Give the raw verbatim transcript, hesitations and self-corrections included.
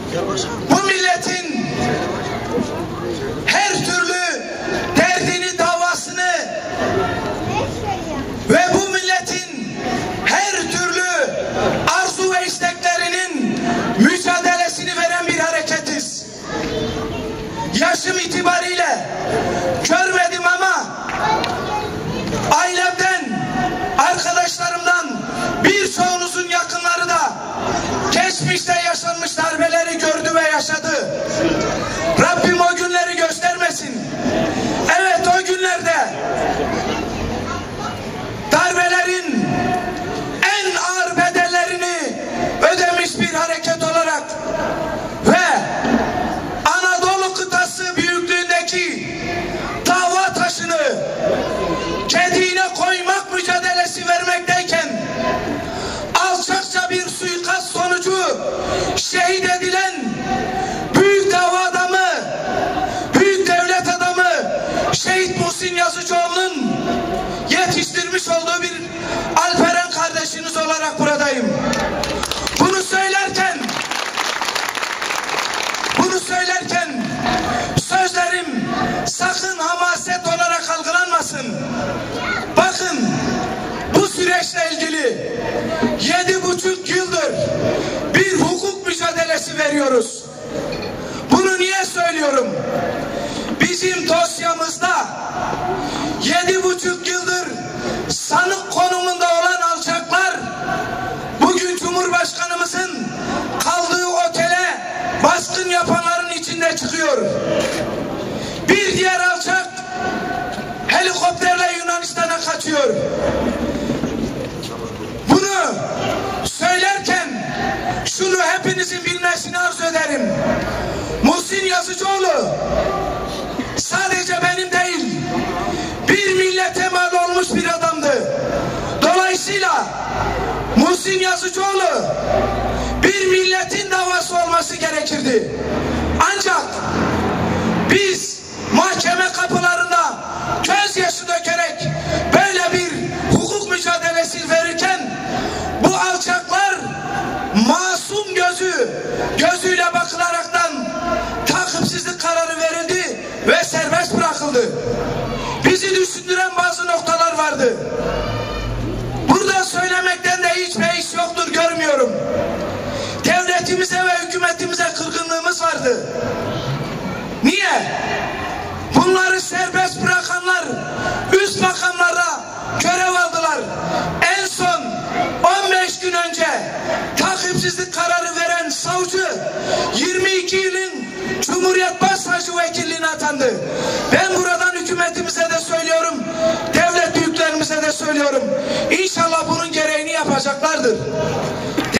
bu milletin her türlü derdini, davasını ve bu milletin her türlü arzu ve isteklerinin mücadelesini veren bir hareketiz. Yaşım itibariyle görmedim ama ailemden, arkadaşlarımdan birçoğunuzun yakınları da geçmişte yaşanmış darbeleri gördü ve yaşadı. Rabbim o günleri göstermesin. Evet, o günlerde darbelerin en ağır bedellerini ödemiş bir hareket olarak ve Anadolu kıtası büyüklüğündeki dava taşını kediğine koymak mücadelesi vermekteyken alçakça bir suikast sonucu şehit edilen büyük dava adamı, büyük devlet adamı Şehit Muhsin Yazıcıoğlu'nun yetiştirmiş olduğu bir Alperen kardeşiniz olarak buradayım. Bunu söylerken bunu söylerken sözlerim sakın hamaset olarak algılanmasın. Bakın, bu süreçle ilgili yedi buçuk yıldır bir hukuk mücadelesi veriyoruz. Bunu niye söylüyorum? Bizim dosyamızda yedi buçuk yıldır sanık konumunda olan alçaklar bugün Cumhurbaşkanımızın kaldığı otele baskın yapanların içinde çıkıyor. Bir diğer alçak helikopterle Yunanistan'a kaçıyor. Bunu söylerken şunu hepinizin bilmesini arzu ederim. Muhsin Yazıcıoğlu sadece benim değil, bir millete mal olmuş bir adamdı. Dolayısıyla Muhsin Yazıcıoğlu bir milletin davası olması gerekirdi. Ancak biz mahkeme kapılarında gözyaşı dökerek böyle bir hukuk mücadelesi verirken bu alçaklar masum gözü gözüyle bakılaraktan takipsizlik kararı verildi ve serbest bırakıldı. Bizi düşündüren bazı noktalar vardı. Burada söylemekten de hiç beis yoktur, görmüyorum. Devletimize ve hükümetimize kırgınlığımız vardı. Niye? Bunları serbest bırakanlar üst makamlara görev aldılar. En son on beş gün önce takipsizlik kararı veren savcı yirmi iki yılın Cumhuriyet Başsavcı vekilliğine atandı. Ben buradan hükümetimize de söylüyorum, devlet büyüklerimize de söylüyorum. İnşallah bunun gereğini yapacaklardır.